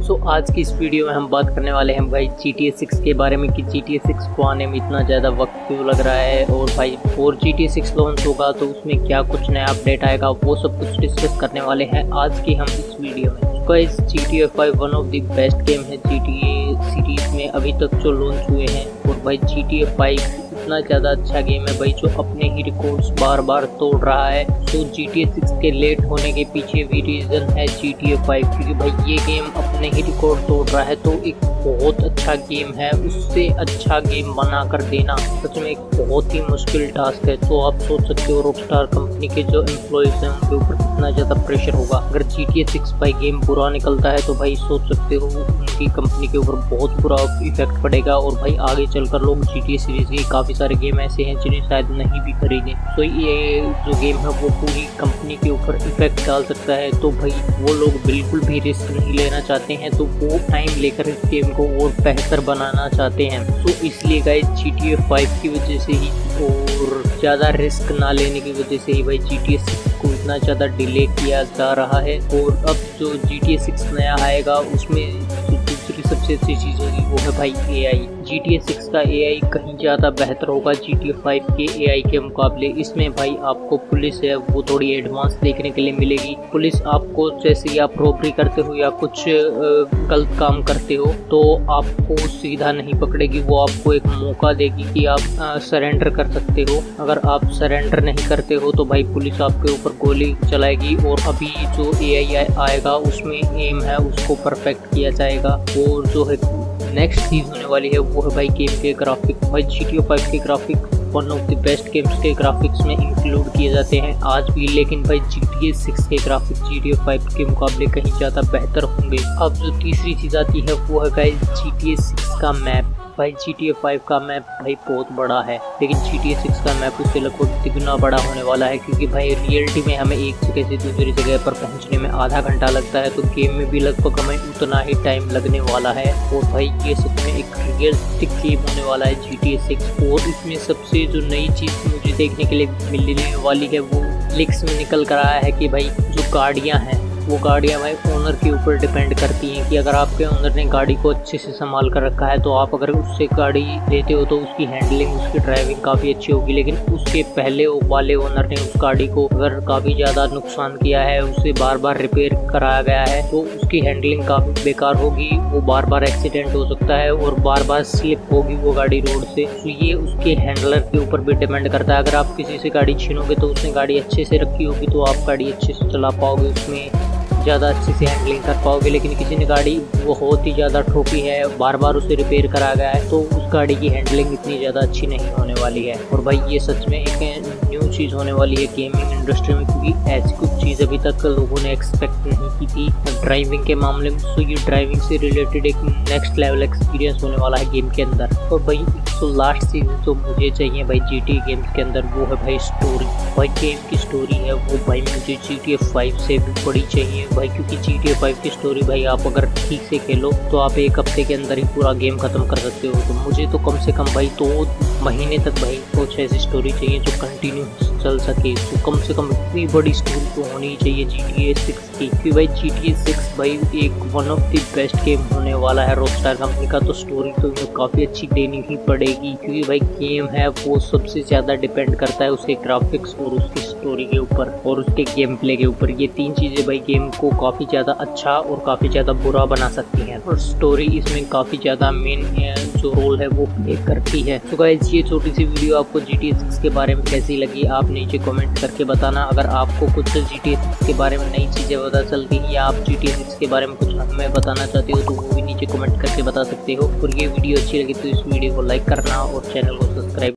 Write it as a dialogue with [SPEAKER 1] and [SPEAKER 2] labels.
[SPEAKER 1] आज की इस वीडियो में हम बात करने वाले हैं भाई GTA 6 के बारे में कि GTA 6 को आने में इतना ज़्यादा वक्त क्यों लग रहा है और भाई और GTA 6 लॉन्च होगा तो उसमें क्या कुछ नया अपडेट आएगा वो सब कुछ डिस्कस करने वाले हैं आज की हम इस वीडियो में। Guys GTA 5 one of the best game है GTA सीरीज में अभी तक जो लॉन्च हुए हैं और भाई GTA 5 इतना ज़्यादा अच्छा गेम है भाई जो अपने ही रिकॉर्ड्स बार बार तोड़ रहा है। तो GTA 6 के लेट होने के पीछे भी रीज़न है GTA 5 क्योंकि भाई ये गेम अपने ही रिकॉर्ड तोड़ रहा है। तो एक बहुत अच्छा गेम है, उससे अच्छा गेम बना कर देना सच में एक बहुत ही मुश्किल टास्क है। तो आप सोच सकते हो रॉकस्टार कंपनी के जो एम्प्लॉयज़ हैं उनके ऊपर कितना ज़्यादा प्रेशर होगा। अगर GTA 6 भाई गेम बुरा निकलता है तो भाई सोच सकते हो उनकी कंपनी के ऊपर बहुत बुरा इफेक्ट पड़ेगा और भाई आगे चलकर लोग GTA सीरीज़ के काफ़ी सारे गेम ऐसे हैं जिन्हें शायद नहीं भी खरीदें। तो ये जो गेम है वो पूरी कंपनी के ऊपर इफेक्ट डाल सकता है। तो भाई वो लोग बिल्कुल भी रिस्क नहीं लेना चाहते हैं, तो वो टाइम लेकर इस गेम को और बेहतर बनाना चाहते हैं। तो इसलिए गाइस GTA 5 की वजह से ही और ज़्यादा रिस्क ना लेने की वजह से ही भाई GTA 6 को इतना ज़्यादा डिले किया जा रहा है। और अब जो GTA 6 नया आएगा उसमें दूसरी सबसे अच्छी चीज़ होगी वो है भाई AI। GTA 6 का AI कहीं ज़्यादा बेहतर होगा GTA 5 के AI के मुकाबले। इसमें भाई आपको पुलिस है वो थोड़ी एडवांस देखने के लिए मिलेगी। पुलिस आपको जैसे ही आप रॉबरी करते हो या कुछ गलत काम करते हो तो आपको सीधा नहीं पकड़ेगी, वो आपको एक मौका देगी कि आप सरेंडर कर सकते हो। अगर आप सरेंडर नहीं करते हो तो भाई पुलिस आपके ऊपर गोली चलाएगी। और अभी जो AI आएगा उसमें एम है उसको परफेक्ट किया जाएगा। और जो है नेक्स्ट चीज़ होने वाली है वो है भाई गेम के ग्राफिक। भाई GTA 5 के graphic one of the best games के ग्राफिक्स में इंक्लूड किए जाते हैं आज भी, लेकिन भाई GTA 6 के ग्राफिक्स GTA 5 के मुकाबले कहीं ज़्यादा बेहतर होंगे। अब जो तीसरी चीज़ आती है वो है गाइस GTA 6 का मैप। भाई GTA 5 का मैप भाई बहुत बड़ा है लेकिन GTA 6 का मैप उससे लगभग तिगुना बड़ा होने वाला है क्योंकि भाई रियलिटी में हमें एक जगह से दूसरी जगह पर पहुंचने में आधा घंटा लगता है, तो गेम में भी लगभग हमें उतना ही टाइम लगने वाला है। और भाई ये सच में एक रियलिस्टिक गेम होने वाला है GTA 6। और इसमें सबसे जो नई चीज़ मुझे देखने के लिए मिलने वाली है वो लिक्स में निकल कर आया है कि भाई जो गाड़ियाँ हैं वो गाड़ियाँ भाई ओनर के ऊपर डिपेंड करती हैं कि अगर आपके ओनर ने गाड़ी को अच्छे से संभाल कर रखा है तो आप अगर उससे गाड़ी लेते हो तो उसकी हैंडलिंग उसकी ड्राइविंग काफ़ी अच्छी होगी। लेकिन उसके पहले वाले ओनर ने उस गाड़ी को अगर काफ़ी ज़्यादा नुकसान किया है, उसे बार बार रिपेयर कराया गया है तो उसकी हैंडलिंग काफ़ी बेकार होगी, वो बार बार एक्सीडेंट हो सकता है और बार बार स्लिप होगी वो गाड़ी रोड से। तो ये उसके हैंडलर के ऊपर भी डिपेंड करता है। अगर आप किसी से गाड़ी छीनोगे तो उसने गाड़ी अच्छे से रखी होगी तो आप गाड़ी अच्छे से चला पाओगे, उसमें ज़्यादा अच्छे से हैंडलिंग कर पाओगे। लेकिन किसी ने गाड़ी बहुत ही ज़्यादा ठोकी है, बार बार उसे रिपेयर करा गया है तो उस गाड़ी की हैंडलिंग इतनी ज़्यादा अच्छी नहीं होने वाली है। और भाई ये सच में एक न्यू चीज़ होने वाली है गेमिंग इंडस्ट्री में क्योंकि ऐसी कुछ चीज़ अभी तक लोगों ने एक्सपेक्ट नहीं की थी ड्राइविंग के मामले में। तो ये ड्राइविंग से रिलेटेड एक नेक्स्ट लेवल एक्सपीरियंस होने वाला है गेम के अंदर। और भाई तो लास्ट चीज़ तो मुझे चाहिए भाई GTA गेम्स के अंदर वो है भाई स्टोरी। भाई गेम की स्टोरी है वो भाई मुझे GTA 5 से भी बड़ी चाहिए भाई, क्योंकि GTA 5 की स्टोरी भाई आप अगर ठीक से खेलो तो आप एक हफ्ते के अंदर ही पूरा गेम खत्म कर सकते हो। तो मुझे तो कम से कम भाई 2 महीने तक भाई कुछ ऐसी स्टोरी चाहिए जो कंटिन्यू चल सके। तो कम से कम इतनी बड़ी स्टोरी तो होनी चाहिए GTA 6 की, क्योंकि भाई GTA 6 भाई एक one of the best game होने वाला है रॉकस्टार कंपनी का। तो स्टोरी तो इन्हें काफ़ी अच्छी देनी ही पड़ेगी क्योंकि भाई गेम है वो सबसे ज़्यादा डिपेंड करता है उसके ग्राफिक्स और उसकी स्टोरी के ऊपर और उसके गेम प्ले के ऊपर। ये 3 चीज़ें भाई गेम को काफ़ी ज़्यादा अच्छा और काफ़ी ज़्यादा बुरा बना सकती हैं और स्टोरी इसमें काफ़ी ज़्यादा मेन जो रोल है वो प्ले करती है। तो गाइस ये छोटी सी वीडियो आपको GTA 6 के बारे में कैसी लगी आप नीचे कमेंट करके बताना। अगर आपको कुछ GTA 6 के बारे में नई चीज़ें पता चलती हैं या आप GTA 6 के बारे में कुछ हमें बताना चाहते हो तो वो भी नीचे कमेंट करके बता सकते हो। और ये वीडियो अच्छी लगी तो इस वीडियो को लाइक करना और चैनल को सब्सक्राइब